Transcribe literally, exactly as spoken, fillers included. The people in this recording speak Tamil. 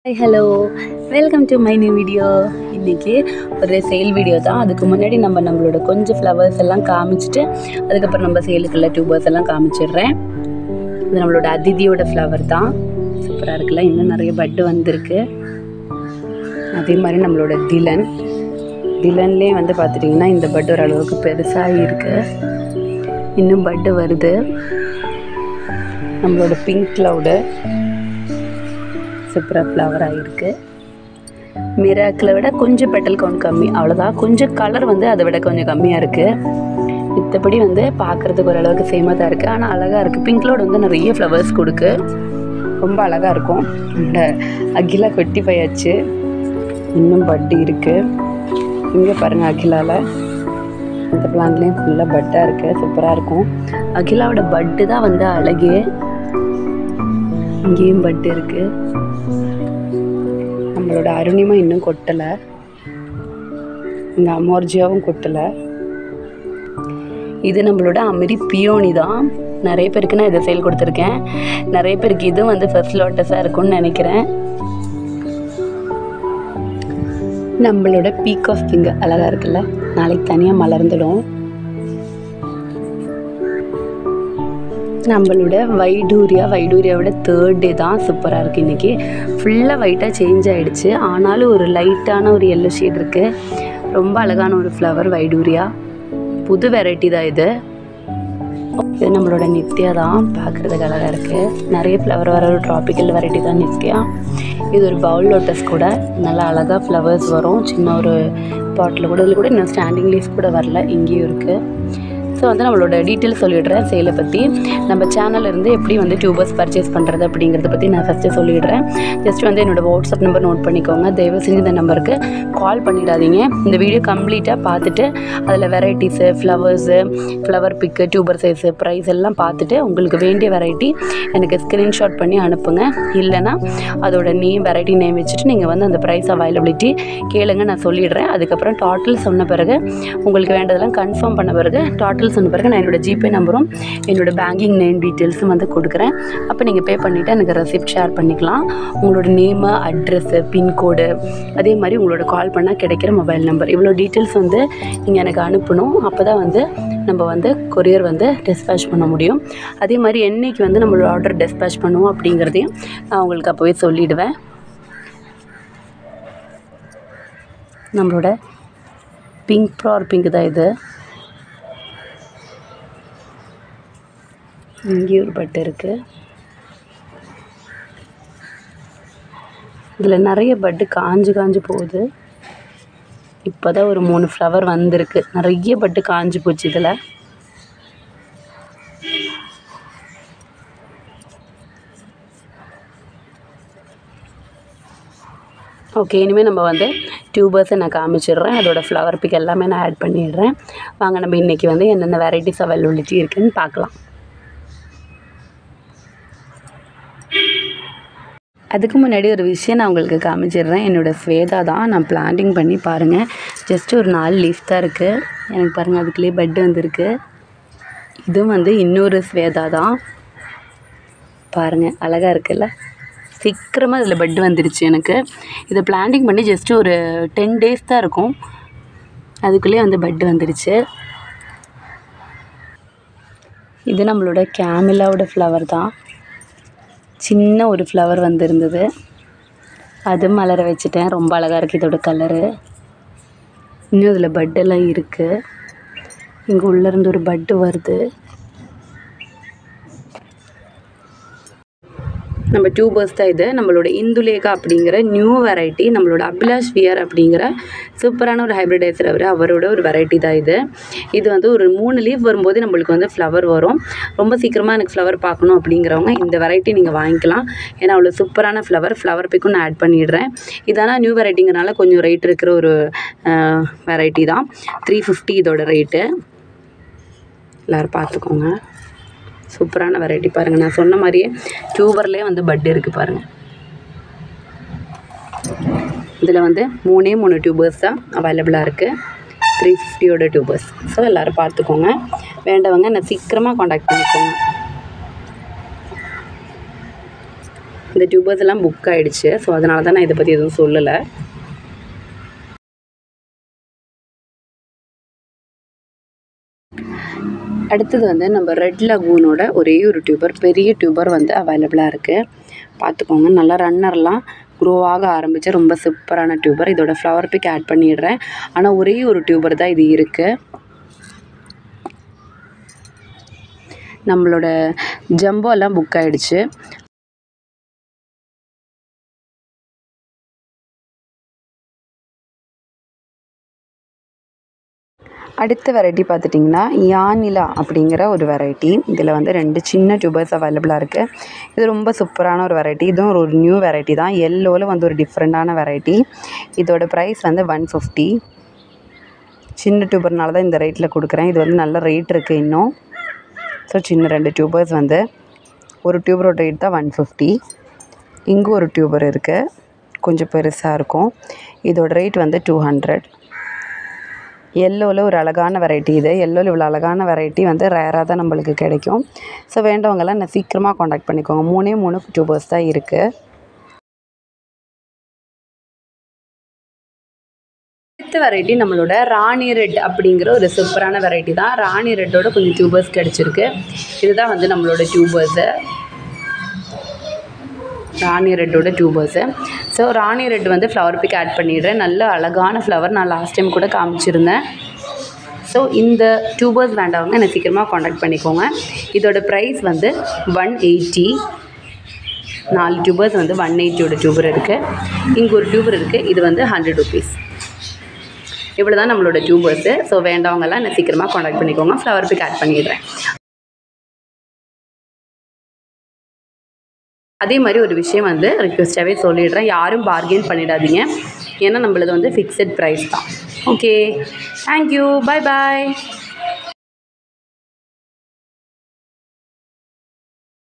Hi hello welcome to my new video. இன்றைக்கி ஒரு சேல் வீடியோ தான். அதுக்கு முன்னாடி நம்ம நம்மளோட கொஞ்சம் ஃப்ளவர்ஸ் எல்லாம் காமிச்சிட்டு அதுக்கப்புறம் நம்ம சேலுக்குள்ள டியூபர்ஸ் எல்லாம் காமிச்சிடுறேன். இது நம்மளோட அதிதியோட ஃப்ளவர் தான். சூப்பராக இருக்குல்ல, இன்னும் நிறைய பட்டு வந்திருக்கு. அதே மாதிரி நம்மளோட திலன் திலன்லேயே வந்து பார்த்துட்டிங்கன்னா இந்த பட்டு ஓரளவுக்கு பெருசாக இருக்குது, இன்னும் பட்டு வருது. நம்மளோட பிங்க் க்ளவுடு சூப்பராக ஃப்ளவர் ஆகிருக்கு. மிராக்கிளை விட கொஞ்சம் பெட்டல் கவுண்ட் கம்மி, அவ்வளோதான். கொஞ்சம் கலர் வந்து அதை விட கொஞ்சம் கம்மியாக இருக்குது. மித்தபடி வந்து பார்க்குறதுக்கு ஓரளவுக்கு சேமாக தான் இருக்குது, ஆனால் அழகாக இருக்குது. பிங்க் க்ளவுட் வந்து நிறைய ஃப்ளவர்ஸ் கொடுக்கு, ரொம்ப அழகாக இருக்கும். இந்த அகிலா கொட்டி போயாச்சு, இன்னும் பட்டு இருக்குது. இங்கே பாருங்கள், அகிலாவில் இந்த பிளான்ட்லேயும் ஃபுல்லாக பட்டாக இருக்குது, சூப்பராக இருக்கும். அகிலாவோட பட்டு தான் வந்து அழகே. இங்கேயும் பட்டு இருக்குது. நம்மளோட அருணிமா இன்னும் கொட்டலை, இந்த அமோர்ஜியாவும் கொட்டலை. இது நம்மளோட அமெரி பியோனி தான். நிறைய பேருக்கு நான் இதை சேல் கொடுத்துருக்கேன். நிறைய பேருக்கு இதுவும் வந்து ஃபர்ஸ்ட் லோட்டஸாக இருக்கும்னு நினைக்கிறேன். நம்மளோட பீக் ஆஃப் கிங் அழகாக இருக்குல்ல, நாளைக்கு தனியாக மலர்ந்துடும். நம்மளோட வைடூரியா வைடூரியாவோட தேர்ட் டே தான். சூப்பராக இருக்குது. இன்றைக்கி ஃபுல்லாக ஒயிட்டாக சேஞ்ச் ஆகிடுச்சு, ஆனாலும் ஒரு லைட்டான ஒரு எல்லோ ஷேட் இருக்குது. ரொம்ப அழகான ஒரு ஃப்ளவர் வைடூரியா, புது வெரைட்டி தான் இது. இது நம்மளோட நித்யா தான், பார்க்குறதுக்கு அழகாக இருக்குது. நிறைய ஃப்ளவர் வர ஒரு ட்ராபிக்கல் வெரைட்டி தான் நித்யா. இது ஒரு பவுல் லோட்டஸ் கூட, நல்லா அழகாக ஃப்ளவர்ஸ் வரும். சின்ன ஒரு பாட்டில் கூட, இதில் கூட இன்னும் ஸ்டாண்டிங் லீஃப் கூட வரல, இங்கேயும் இருக்குது. ஸோ வந்து நம்மளோட டீட்டெயில்ஸ் சொல்லிடுறேன் சேலை பற்றி. நம்ம சேனல்லேருந்து எப்படி வந்து டியூபர்ஸ் பர்ச்சேஸ் பண்ணுறது அப்படிங்கிறத பற்றி நான் ஃபஸ்ட்டு சொல்லிடுறேன். ஜஸ்ட் வந்து என்னோடய வாட்ஸ்அப் நம்பர் நோட் பண்ணிக்கோங்க. தயவு செஞ்சு இந்த நம்பருக்கு கால் பண்ணிடாதீங்க. இந்த வீடியோ கம்ப்ளீட்டாக பார்த்துட்டு அதில் varieties, flowers, flower pick, tuber size, price எல்லாம் பார்த்துட்டு உங்களுக்கு வேண்டிய வெரைட்டி எனக்கு ஸ்க்ரீன்ஷாட் பண்ணி அனுப்புங்க. இல்லைனா அதோட நேம், வெரைட்டி நேம் வச்சுட்டு நீங்கள் வந்து அந்த ப்ரைஸ் அவைலபிலிட்டி கேளுங்க, நான் சொல்லிடுறேன். அதுக்கப்புறம் டோட்டல் சொன்ன பிறகு உங்களுக்கு வேண்டதெல்லாம் கன்ஃபார்ம் பண்ண பிறகு டோட்டல் சொன்ன பிறகு நான் என்னோடய ஜிபே நம்பரும் என்னோட பேங்கிங் நேம் டீட்டெயில்ஸும் வந்து கொடுக்குறேன். அப்போ நீங்கள் பே பண்ணிவிட்டு எனக்கு ரெசிப்ட் ஷேர் பண்ணிக்கலாம். உங்களோட நேமு, அட்ரெஸ்ஸு, பின்கோடு, அதே மாதிரி உங்களோட கால் பண்ணால் கிடைக்கிற மொபைல் நம்பர், இவ்வளோ டீட்டெயில்ஸ் வந்து நீங்கள் எனக்கு அனுப்பணும். அப்போ தான் வந்து நம்ம வந்து கொரியர் வந்து டிஸ்பேச் பண்ண முடியும். அதே மாதிரி என்றைக்கு வந்து நம்மளோட ஆர்டர் டிஸ்பேச் பண்ணுவோம் அப்படிங்கிறதையும் நான் உங்களுக்கு அப்போவே சொல்லிவிடுவேன். நம்மளோட பிங்க் ப்ரார் பிங்க் தான் இது. இங்கே ஒரு பட்டு இருக்குது. இதில் நிறைய பட்டு காஞ்சு காஞ்சு போகுது. இப்போ தான் ஒரு மூணு ஃப்ளவர் வந்திருக்கு, நிறைய பட்டு காஞ்சு போச்சு இதில். ஓகே, இனிமேல் நம்ம வந்து டியூபர்ஸை நான் காமிச்சிடுறேன். அதோட ஃப்ளவர் பிக் எல்லாமே நான் ஆட் பண்ணிடுறேன். வாங்க நம்ம இன்றைக்கி வந்து என்னென்ன வெரைட்டிஸ் அவைலபிலிட்டி இருக்குதுன்னு பார்க்கலாம். அதுக்கு முன்னாடி ஒரு விஷயம் நான் உங்களுக்கு காமிச்சிடுறேன். என்னோடய ஸ்வேதா தான். நான் பிளான்டிங் பண்ணி பாருங்கள், ஜஸ்ட்டு ஒரு நாலு லீஃப் தான் இருக்குது. எனக்கு பாருங்கள், அதுக்குள்ளேயே பட்டு வந்திருக்கு. இதுவும் வந்து இன்னொரு ஸ்வேதா தான். பாருங்கள், அழகாக இருக்குல்ல, சீக்கிரமாக இதில் பட்டு வந்துருச்சு. எனக்கு இதை பிளான்டிங் பண்ணி ஜஸ்ட்டு ஒரு டென் டேஸ் தான் இருக்கும், அதுக்குள்ளேயே வந்து பட்டு வந்துருச்சு. இது நம்மளோட கேமிலாவோட ஃப்ளவர் தான். சின்ன ஒரு ஃப்ளவர் வந்துருந்தது, அது மலர வச்சுட்டேன். ரொம்ப அழகாக இருக்குது இதோட கலரு. இன்னும் இதில் பட்டெல்லாம் இருக்குது. இங்கே உள்ளேருந்து ஒரு பட்டு வருது. நம்ம டியூபர்ஸ் தான் இது. நம்மளோட இந்துலேகா அப்படிங்கிற நியூ வெரைட்டி, நம்மளோட அபிலாஷ் வியர் அப்படிங்கிற சூப்பரான ஒரு ஹைப்ரிடைசர் அவர் அவரோட ஒரு வெரைட்டி தான் இது. இது வந்து ஒரு மூணு லீஃப் வரும்போது நம்மளுக்கு வந்து ஃப்ளவர் வரும். ரொம்ப சீக்கிரமாக எனக்கு ஃப்ளவர் பார்க்கணும் அப்படிங்கிறவங்க இந்த வெரைட்டி நீங்கள் வாங்கிக்கலாம். ஏன்னா அவ்வளோ சூப்பரான ஃப்ளவர் ஃப்ளவர் பிக்கும் நான் ஆட் பண்ணிடுறேன். இதனால் நியூ வெரைட்டிங்கிறனால கொஞ்சம் ரேட் இருக்கிற ஒரு வெரைட்டி தான். த்ரீ ஃபிஃப்டி இதோட ரேட்டு. எல்லோரும் பார்த்துக்கோங்க. சூப்பரான வெரைட்டி பாருங்கள். நான் சொன்ன மாதிரியே டியூபர்லேயே வந்து பட் இருக்குது பாருங்கள். இதில் வந்து மூணே மூணு டியூபர்ஸ் தான் அவைலபிளாக இருக்குது, த்ரீ ஃபிஃப்டியோட டியூபர்ஸ். ஸோ எல்லோரும் பார்த்துக்கோங்க. வேண்டவங்க நான் சீக்கிரமாக காண்டாக்ட் பண்ணிக்கோங்க. இந்த டியூபர்ஸ் எல்லாம் புக் ஆகிடுச்சு. ஸோ அதனால தான் நான் இதை பற்றி எதுவும் சொல்லலை. அடுத்தது வந்து நம்ம ரெட் லகூனோட ஒரே ஒரு டியூபர், பெரிய டியூபர் வந்து அவைலபிளாக இருக்குது. பார்த்துக்கோங்க, நல்லா ரன்னர்லாம் க்ரோ ஆக ஆரம்பித்து ரொம்ப சூப்பரான டியூபர். இதோட ஃப்ளவர் பிக் ஆட் பண்ணிடுறேன். ஆனால் ஒரே ஒரு டியூபர் தான் இது இருக்குது. நம்மளோட ஜம்போ எல்லாம் புக் ஆகிடுச்சு. அடுத்த வெரைட்டி பார்த்துட்டிங்கன்னா யானிலா அப்படிங்கிற ஒரு வெரைட்டி. இதில் வந்து ரெண்டு சின்ன டியூபர்ஸ் அவைலபிளாக இருக்குது. இது ரொம்ப சூப்பரான ஒரு வெரைட்டி. இதுவும் ஒரு நியூ வெரைட்டி தான். எல்லோவில் வந்து ஒரு டிஃப்ரெண்ட்டான வெரைட்டி. இதோட ப்ரைஸ் வந்து ஒன் ஃபிஃப்டி. சின்ன டியூபர்னால தான் இந்த ரேட்டில் கொடுக்குறேன். இது வந்து நல்ல ரேட் இருக்குது இன்னும். ஸோ சின்ன ரெண்டு டியூபர்ஸ் வந்து ஒரு டியூபரோட ரேட் தான் ஒன் ஃபிஃப்டி. இங்கே ஒரு டியூபர் இருக்குது, கொஞ்சம் பெருசாக இருக்கும். இதோட ரேட் வந்து டூ ஹண்ட்ரட். எல்லோவில் ஒரு அழகான வெரைட்டி இது. எல்லோவில் இவ்வளோ அழகான வெரைட்டி வந்து ரேராக தான் நம்மளுக்கு கிடைக்கும். ஸோ வேண்டவங்கெல்லாம் நான் சீக்கிரமாக காண்டாக்ட் பண்ணிக்கோங்க. மூணே மூணு டியூபர்ஸ் தான் இருக்குது. அடுத்த வெரைட்டி நம்மளோட ராணி ரெட் அப்படிங்கிற ஒரு சூப்பரான வெரைட்டி தான். ராணி ரெட்டோட கொஞ்சம் டியூபர்ஸ் கிடச்சிருக்கு. இதுதான் வந்து நம்மளோட டியூபர்ஸு, ராணி ரெட்டோட டியூபர்ஸு. ஸோ ராணி ரெட் வந்து ஃப்ளவர் பிக் ஆட் பண்ணிடுறேன். நல்ல அழகான ஃப்ளவர், நான் லாஸ்ட் டைம் கூட காமிச்சிருந்தேன். ஸோ இந்த டியூபர்ஸ் வேண்டவங்க என்னை சீக்கிரமாக காண்டாக்ட் பண்ணிக்கோங்க. இதோட ப்ரைஸ் வந்து ஒன் எயிட்டி. நாலு டியூபர்ஸ் வந்து ஒன் எயிட்டியோட டியூபர் இருக்குது. இங்கே ஒரு டியூபர் இருக்குது, இது வந்து ஹண்ட்ரட் ருபீஸ். இவ்வளோ தான் நம்மளோட டியூபர்ஸு. ஸோ வேண்டவங்கெல்லாம் என்னை சீக்கிரமாக காண்டாக்ட் பண்ணிக்கோங்க. ஃப்ளவர் பிக் ஆட் பண்ணிடுறேன். அதே மாதிரி ஒரு விஷயம் வந்து ரிக்வெஸ்ட்டாகவே சொல்லிடுறேன், யாரும் பார்கெயின் பண்ணிடாதீங்க. ஏன்னா நம்மளது வந்து ஃபிக்ஸட் ப்ரைஸ் தான். ஓகே, தேங்க்யூ, பாய் பாய்.